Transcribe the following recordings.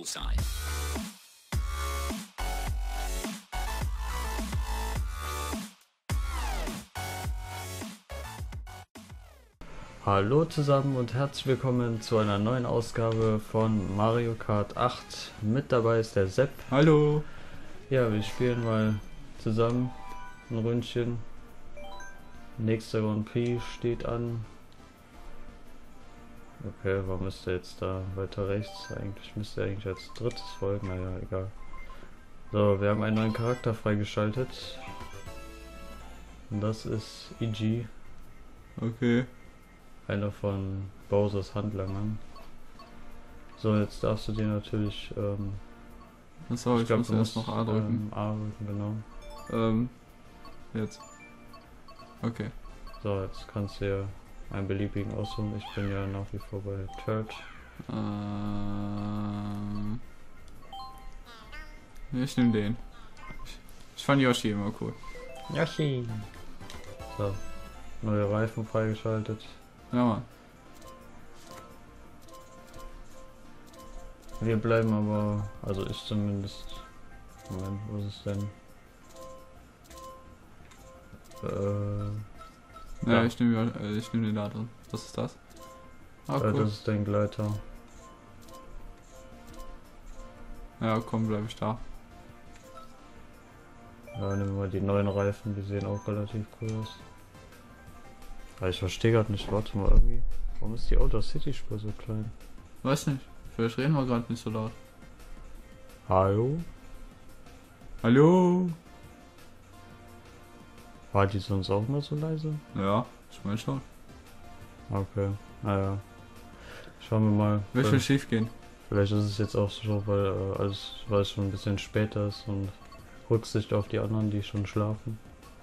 Bullseye. Hallo zusammen und herzlich willkommen zu einer neuen Ausgabe von Mario Kart 8. Mit dabei ist der Sepp. Hallo. Ja, wir spielen mal zusammen ein Ründchen. Nächster Grand Prix steht an. Okay, warum ist der jetzt da weiter rechts? Eigentlich müsste er eigentlich als drittes folgen, naja, egal. So, wir haben einen neuen Charakter freigeschaltet. Und das ist EG. Okay. Einer von Bowsers Handlangern. So, jetzt darfst du dir natürlich, Achso, ich muss erst noch A drücken. A drücken, genau. Jetzt. Okay. So, jetzt kannst du ja einen beliebigen aussuchen. Ich bin ja nach wie vor bei Turd. Ich nehme den. Ich fand Yoshi immer cool. Yoshi! So, neue Reifen freigeschaltet. Ja, Mann. Wir bleiben aber, also ich zumindest. Moment, wo ist es denn? Ja, Ja. ich nehme den da drin. Was ist das? Ah, cool. Das ist dein Gleiter. Ja, komm, bleib ich da. Ja, nehmen wir mal die neuen Reifen, die sehen auch relativ cool aus. Aber ich verstehe gerade nicht, warte mal irgendwie. Warum ist die Outer City Spur so klein? Weiß nicht. Vielleicht reden wir gerade nicht so laut. Hallo? Hallo? War die sonst auch mal so leise? Ja, ich meine schon. Okay, naja. Schauen wir mal. Wird schon schief gehen. Vielleicht ist es jetzt auch so, weil weil es schon ein bisschen später ist und Rücksicht auf die anderen, die schon schlafen.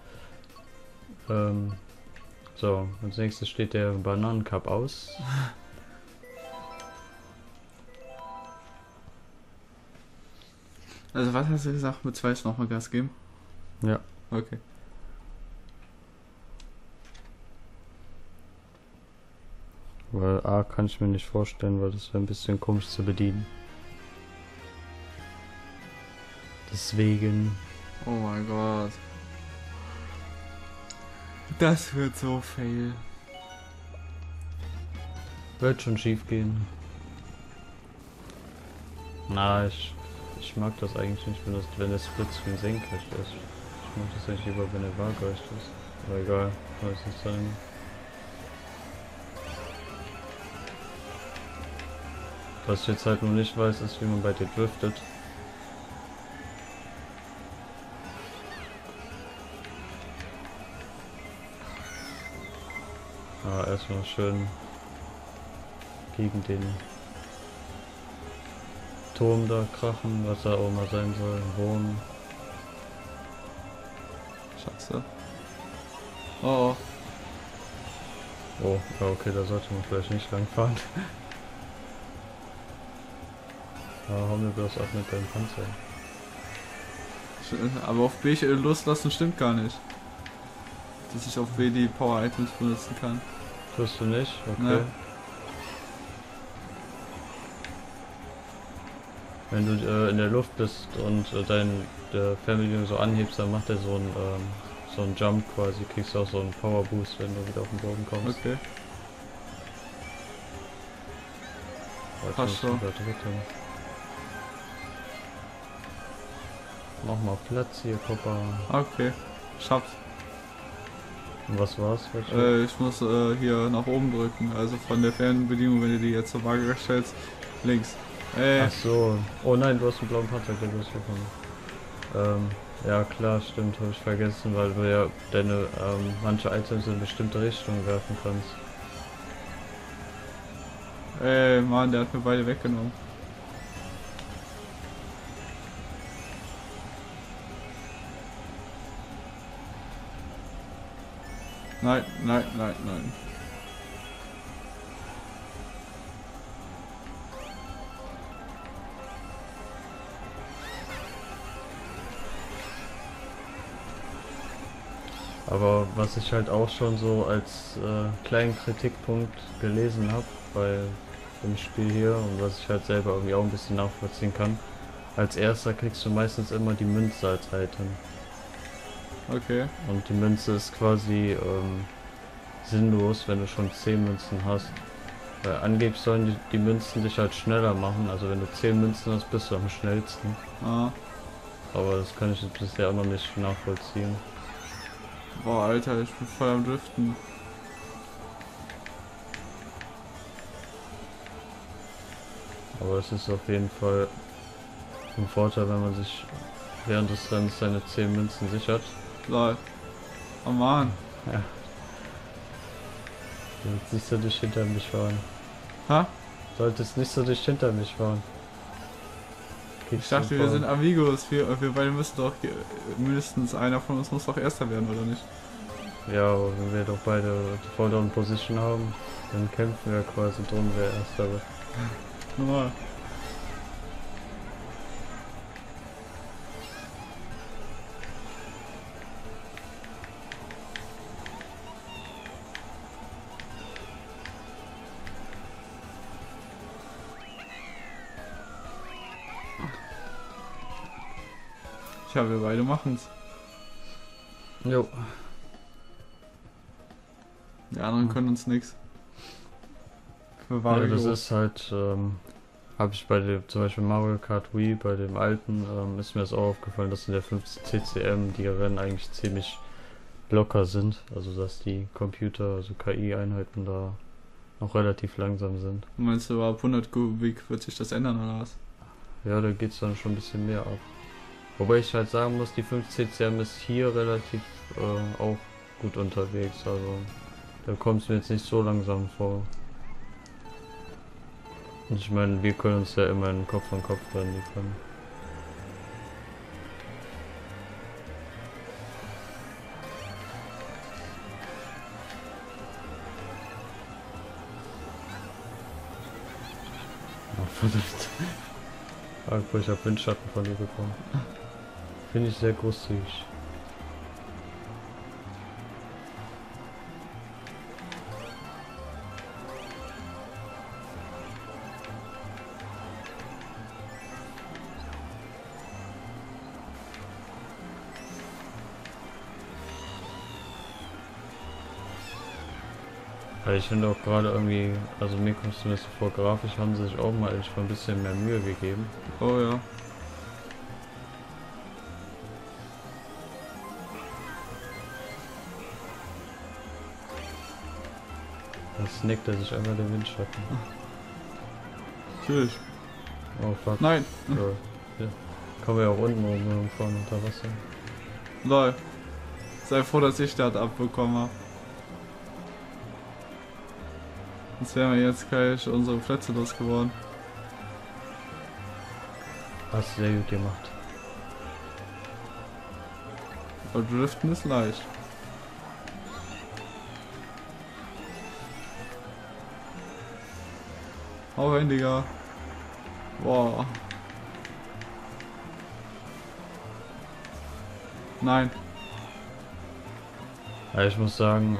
So, als nächstes steht der Bananencup aus. Also was hast du gesagt? Mit 2 nochmal Gas geben? Ja. Okay. Weil A kann ich mir nicht vorstellen, weil das wäre ein bisschen komisch zu bedienen. Deswegen. Oh mein Gott. Das wird so fail. Wird schon schief gehen. Na, ich mag das eigentlich nicht, wenn der Splitscreen senkrecht ist. Ich mag das eigentlich lieber, wenn er waagerecht ist. Aber egal, soll es nicht sein. Was ich jetzt halt nur nicht weiß, ist, wie man bei dir driftet. Erstmal schön gegen den Turm da krachen, was da auch mal sein soll. Wurm. Scheiße. Oh. Oh, ja, okay, da sollte man vielleicht nicht lang fahren. Hau mir bloß ab mit deinem Panzer. Aber auf B loslassen stimmt gar nicht. Dass ich auf B die Power Items benutzen kann. Tust du nicht? Okay. Ne. Wenn du in der Luft bist und der Fernbedienung so anhebst, dann macht er so einen Jump quasi, kriegst du auch so einen Power Boost, wenn du wieder auf den Boden kommst. Okay. Passt schon. Mach mal Platz hier, Papa. Okay. Schaff's. Und was war's? Ich muss hier nach oben drücken. Also von der Fernbedienung, wenn du die jetzt zur Waage stellst, links. Ach so. Oh nein, du hast einen blauen Panzer bekommen. Ja klar, stimmt, habe ich vergessen, weil du ja deine manche Items in bestimmte Richtungen werfen kannst. Mann, der hat mir beide weggenommen. Nein, nein, nein, nein. Aber was ich halt auch schon so als kleinen Kritikpunkt gelesen habe bei im Spiel hier und was ich halt selber irgendwie auch ein bisschen nachvollziehen kann. Als erster kriegst du meistens immer die Münze als Item. Okay. Und die Münze ist quasi sinnlos, wenn du schon 10 Münzen hast. Weil angeblich sollen die Münzen dich halt schneller machen. Also wenn du 10 Münzen hast, bist du am schnellsten. Ah. Aber das kann ich jetzt bisher auch noch nicht nachvollziehen. Boah, Alter, ich bin voll am Driften. Aber es ist auf jeden Fall ein Vorteil, wenn man sich während des Rennens seine 10 Münzen sichert. Lol. Oh Mann. Ja. Jetzt nicht so dich hinter mich fahren. Ha? Solltest nicht so dich hinter mich fahren. Ich dachte, wir sind Amigos. Wir beide müssen doch mindestens einer von uns muss doch Erster werden, oder nicht? Ja, aber wenn wir doch beide Fall Down Position haben, dann kämpfen wir quasi drum, wer Erster wird. Normal. Ja, wir beide machen's. Jo. Die anderen können uns nichts. Für Ja, Wario. das ist halt, habe ich bei dem, zum Beispiel Mario Kart Wii, bei dem alten, ist mir das auch aufgefallen, dass in der 15 CCM die Rennen eigentlich ziemlich locker sind. Also dass die Computer, also KI-Einheiten da noch relativ langsam sind. Meinst du, ab 100 Kubik wird sich das ändern, oder was? Ja, da geht's dann schon ein bisschen mehr ab. Wobei ich halt sagen muss, die 15 CM ist hier relativ auch gut unterwegs, also da kommt es mir jetzt nicht so langsam vor. Und ich meine, wir können uns ja immer in Kopf an Kopf rennen liefern. Oh, verdammt. Ah, ich hab Windschatten von dir bekommen. Finde ich sehr großzügig. Weil ich finde auch gerade irgendwie, also mir kommt es zumindest vor, grafisch haben sie sich auch mal echt ein bisschen mehr Mühe gegeben. Oh ja. Dann snackt er sich einfach den Windschatten. Natürlich. Oh fuck. Nein. So, ja. Kommen wir auch unten rumfahren unter Wasser. Lol. Sei froh, dass ich das abbekommen habe. Sonst wären wir jetzt gleich unsere Plätze losgeworden. Hast du sehr gut gemacht. Aber Driften ist leicht. Hau rein, Digga. Boah. Nein. Ja, ich muss sagen,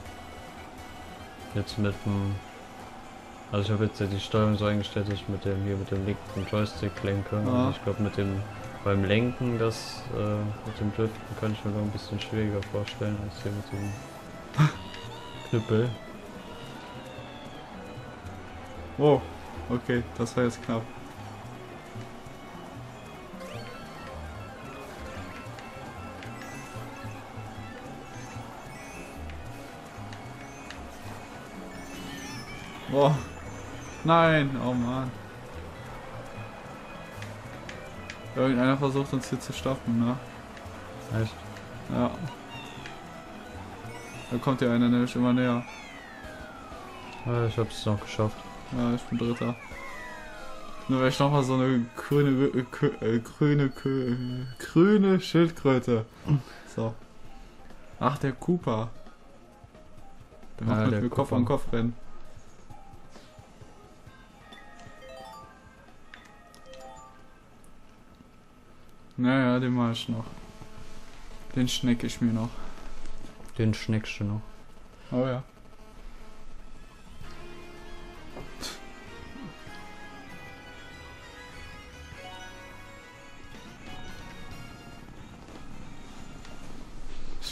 jetzt mit dem, also ich habe jetzt ja die Steuerung so eingestellt, dass ich mit dem linken Joystick lenke. Ja. Also ich glaube beim Lenken mit dem Driften kann ich mir noch ein bisschen schwieriger vorstellen als hier mit dem Knüppel. Oh. Okay, das war jetzt knapp. Boah. Nein, oh Mann. Irgendeiner versucht uns hier zu stoppen, ne? Echt? Ja. Da kommt ja einer nämlich immer näher. Ja, ich habe es noch geschafft. Ja, ich bin Dritter. Nur weil ich nochmal so eine grüne Schildkröte. So. Ach, der Cooper. Der macht mit mir Kopf an Kopf rennen. Naja, den mach ich noch. Den schneck ich mir noch. Den schneckst du noch. Oh ja.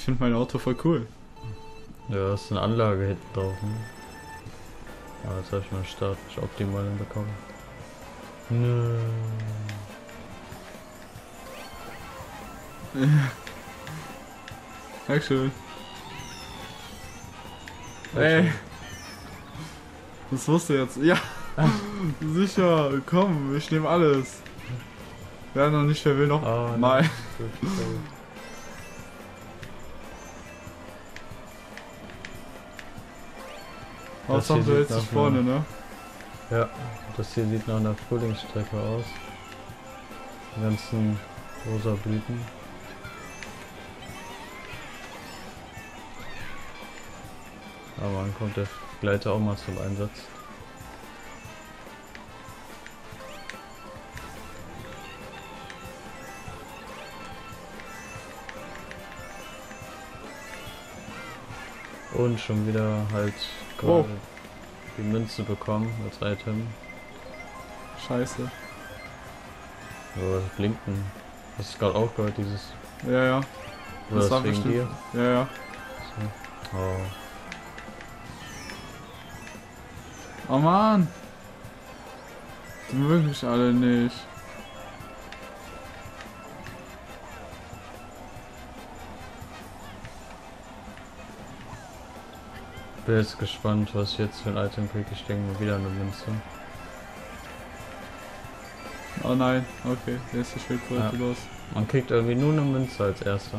finde mein Auto voll cool. Ja, das ist eine Anlage hinten drauf. Ne? Ja, jetzt habe ich meinen Start nicht optimal hinbekommen. Nö. Dankeschön. Ey. Das wusste jetzt. Ja. Sicher. Komm, ich nehme alles. Wer noch nicht, wer will noch mal. Was haben wir jetzt vorne, ne? Ja, das hier sieht nach einer Frühlingsstrecke aus. Die ganzen rosa Blüten. Aber dann kommt der Gleiter auch mal zum Einsatz. Und schon wieder halt gerade die Münze bekommen als Item. Scheiße. Oh, das Blinken. Hast du gerade auch gehört, dieses... Ja, ja. Oder Das war wegen bestimmt. dir? Ja, ja. So. Oh. Oh Mann! Die mögen mich alle nicht. Bin jetzt gespannt, was ich jetzt für ein Item kriege. Ich denke mal wieder eine Münze. Oh nein, okay, der ist die Schildkröte los. Man kriegt irgendwie nur eine Münze als erster.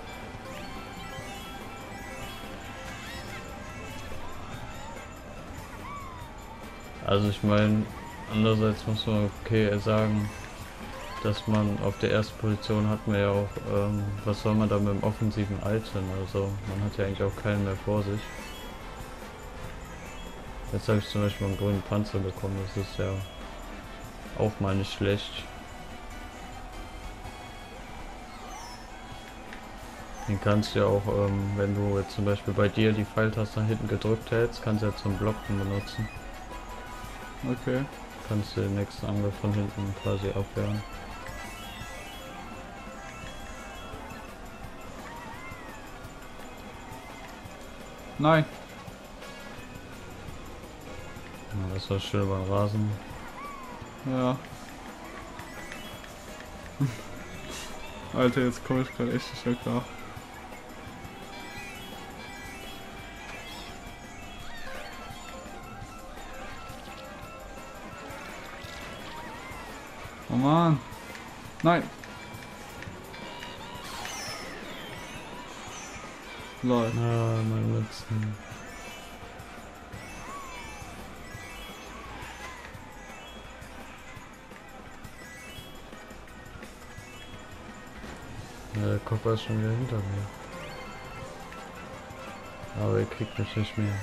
Also ich meine, andererseits muss man okay sagen, dass man auf der ersten Position hat man ja auch, was soll man da mit dem offensiven Item, also man hat ja eigentlich auch keinen mehr vor sich. Jetzt habe ich zum Beispiel einen grünen Panzer bekommen, das ist ja auch mal nicht schlecht. Den kannst du ja auch, wenn du jetzt zum Beispiel bei dir die Pfeiltaste nach hinten gedrückt hältst, kannst du ja zum Blocken benutzen. Okay. Kannst du den nächsten Angriff von hinten quasi abwehren. Nein. Ja, das war schön beim Rasen. Ja. Alter, jetzt komme ich gerade echt nicht mehr klar. Oh Mann. Nein. Lol. Ah, meine Mützen. Ja, der Kopper ist schon wieder hinter mir. Aber er kriegt mich nicht mehr.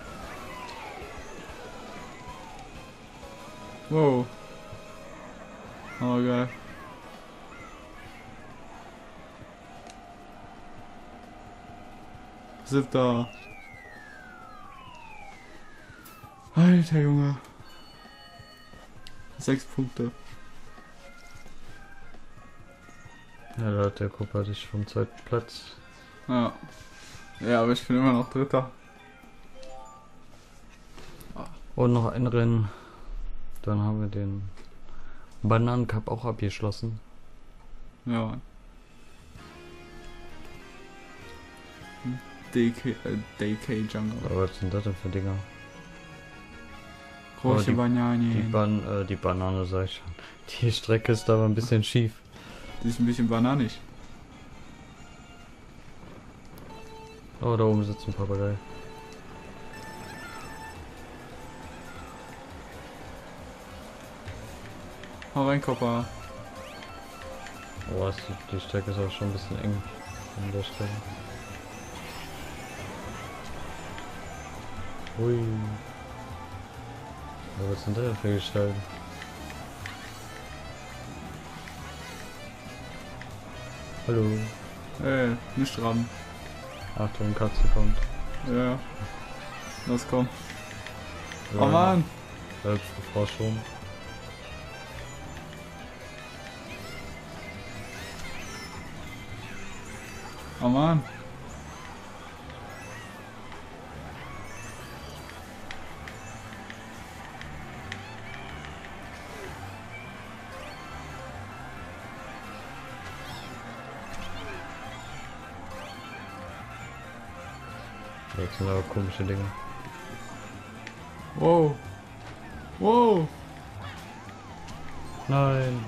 Wow. Oh geil. Siebter. Alter Junge. 6 Punkte. Ja, da hat der Kopper dich vom zweiten Platz. Ja. Ja, aber ich bin immer noch Dritter. Und noch ein Rennen. Dann haben wir den Bananencup auch abgeschlossen. Ja. DK Jungle. Aber was sind das denn für Dinger? Große die Bananen. Die Banane, sag ich schon. Die Strecke ist aber ein bisschen schief. Die ist ein bisschen bananig. Oh, da oben sitzt ein Papagei. Hau rein, Kopper. Oh, die Strecke ist auch schon ein bisschen eng an der Stelle. Hui. Aber was sind das für Gestalten? Hallo. Nicht ran. Achtung, Katze kommt. Ja. Los, komm. Ja, Oh Mann. Selbstbeforschung. Oh Mann. Jetzt sind aber komische Dinge. Wow. Wow. Nein.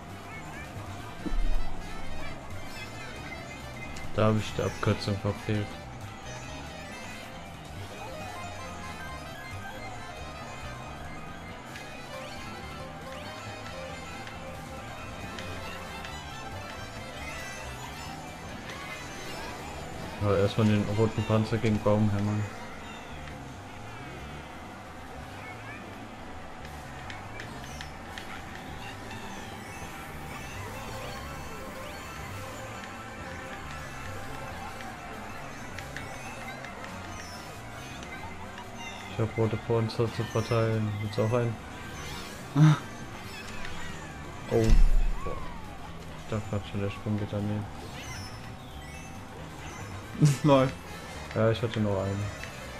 Da habe ich die Abkürzung verfehlt. Aber erstmal den roten Panzer gegen Baum hämmern. Ich habe rote Panzer zu verteilen. Willst du auch einen? Oh. Boah. Ich dachte gerade schon, der Sprung geht daneben. Läuft. Ja, ich hatte noch einen.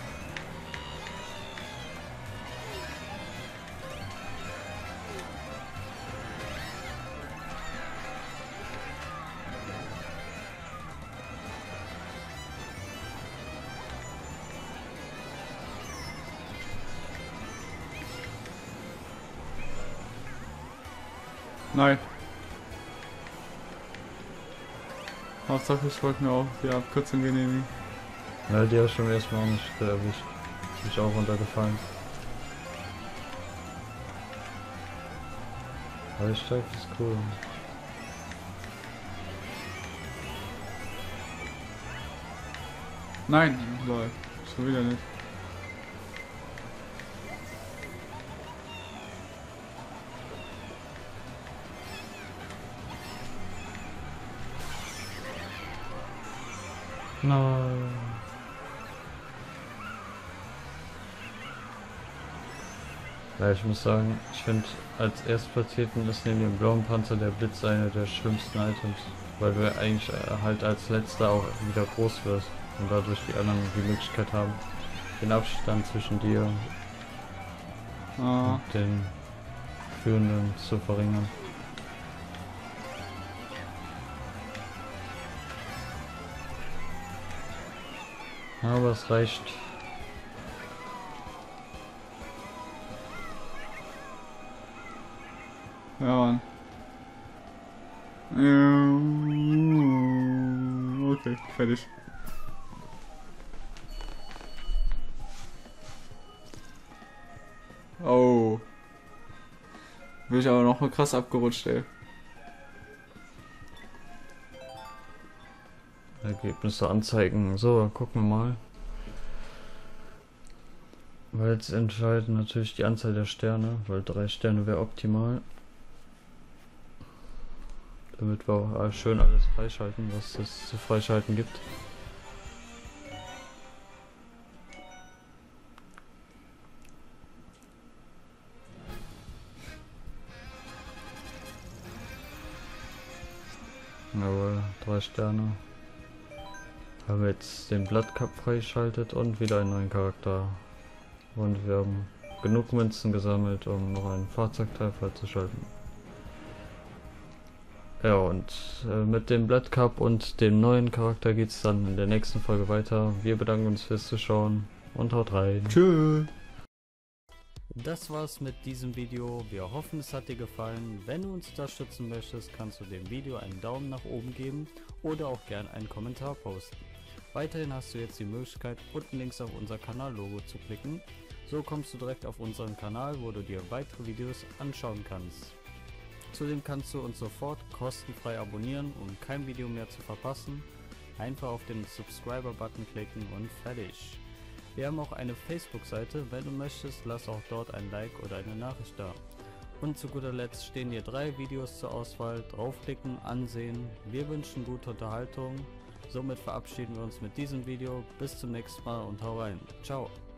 Nein. Hauptsache ich wollte mir auch die Abkürzung genehmigen. Na, die habe ich schon erstmal auch nicht erwischt. Bin ich auch runtergefallen. Aber ich steig, ist cool. Nein, lol. Schon wieder nicht. Nein. Ja, ich muss sagen, ich finde als Erstplatzierten ist neben dem blauen Panzer der Blitz eine der schlimmsten Items, weil du ja eigentlich halt als letzter auch wieder groß wirst und dadurch die anderen die Möglichkeit haben, den Abstand zwischen dir und den Führenden zu verringern. Aber es reicht. Ja, Mann. Okay, fertig. Oh. Bin ich aber noch mal krass abgerutscht, ey. Ergebnisse anzeigen. So, gucken wir mal. Weil jetzt entscheiden natürlich die Anzahl der Sterne, weil 3 Sterne wäre optimal. Damit wir auch schön alles freischalten, was es zu freischalten gibt. Jawohl, 3 Sterne. Haben wir jetzt den Blood Cup freigeschaltet und wieder einen neuen Charakter. Und wir haben genug Münzen gesammelt, um noch einen Fahrzeugteil freizuschalten. Ja, und mit dem Blood Cup und dem neuen Charakter geht es dann in der nächsten Folge weiter. Wir bedanken uns fürs Zuschauen und haut rein. Tschüss. Das war's mit diesem Video. Wir hoffen, es hat dir gefallen. Wenn du uns unterstützen möchtest, kannst du dem Video einen Daumen nach oben geben oder auch gern einen Kommentar posten. Weiterhin hast du jetzt die Möglichkeit, unten links auf unser Kanallogo zu klicken. So kommst du direkt auf unseren Kanal, wo du dir weitere Videos anschauen kannst. Zudem kannst du uns sofort kostenfrei abonnieren, um kein Video mehr zu verpassen. Einfach auf den Subscriber-Button klicken und fertig. Wir haben auch eine Facebook-Seite, wenn du möchtest, lass auch dort ein Like oder eine Nachricht da. Und zu guter Letzt stehen dir 3 Videos zur Auswahl, draufklicken, ansehen. Wir wünschen gute Unterhaltung. Somit verabschieden wir uns mit diesem Video. Bis zum nächsten Mal und hau rein. Ciao.